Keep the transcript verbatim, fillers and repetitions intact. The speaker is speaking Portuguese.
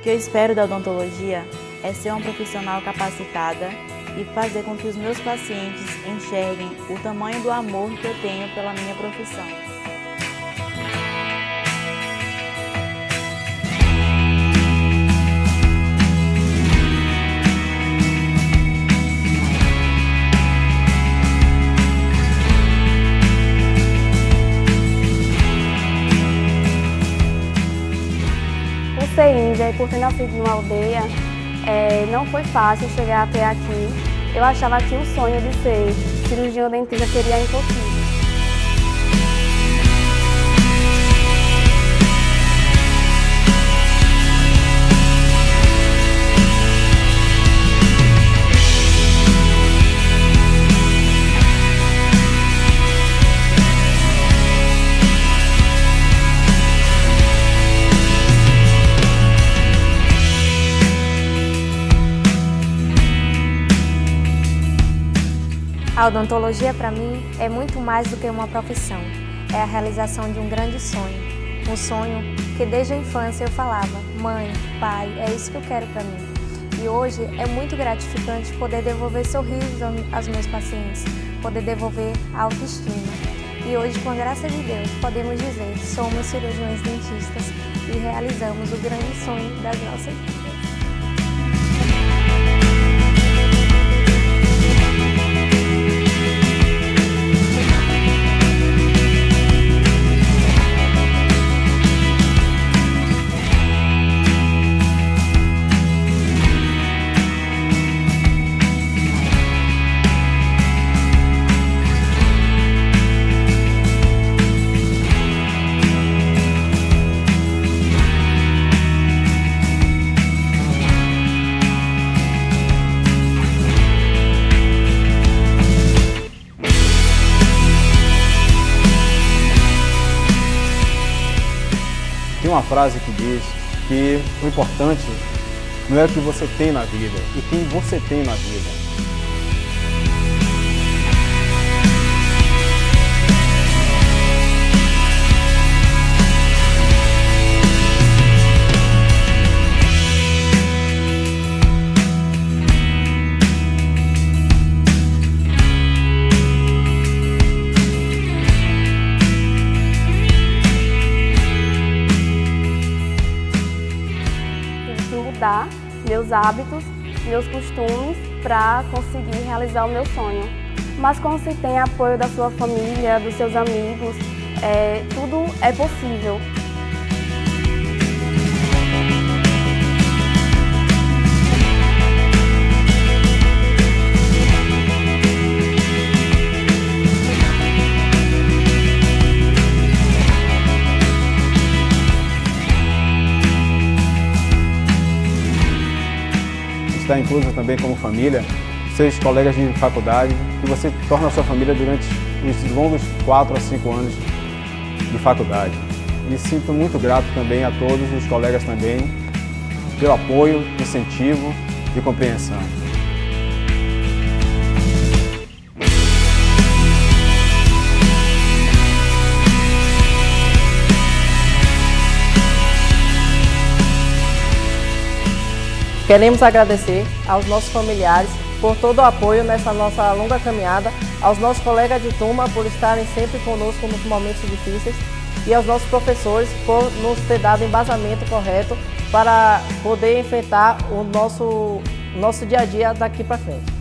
que eu espero da odontologia é ser uma profissional capacitada e fazer com que os meus pacientes enxerguem o tamanho do amor que eu tenho pela minha profissão. Por ser índia e por ter nascido numa aldeia, é, não foi fácil chegar até aqui. Eu achava que o sonho de ser cirurgião dentista seria impossível. A odontologia, para mim, é muito mais do que uma profissão. É a realização de um grande sonho. Um sonho que desde a infância eu falava, mãe, pai, é isso que eu quero para mim. E hoje é muito gratificante poder devolver sorrisos aos meus pacientes, poder devolver a autoestima. E hoje, com a graça de Deus, podemos dizer que somos cirurgiões dentistas e realizamos o grande sonho das nossas vidas. Tem uma frase que diz que o importante não é o que você tem na vida, e quem você tem na vida. Mudar meus hábitos, meus costumes para conseguir realizar o meu sonho. Mas quando se tem apoio da sua família, dos seus amigos, é, tudo é possível. Está incluso também como família, seus colegas de faculdade, que você torna a sua família durante os longos quatro a cinco anos de faculdade. E sinto muito grato também a todos os colegas também pelo apoio, incentivo e compreensão. Queremos agradecer aos nossos familiares por todo o apoio nessa nossa longa caminhada, aos nossos colegas de turma por estarem sempre conosco nos momentos difíceis e aos nossos professores por nos ter dado embasamento correto para poder enfrentar o nosso, nosso dia a dia daqui para frente.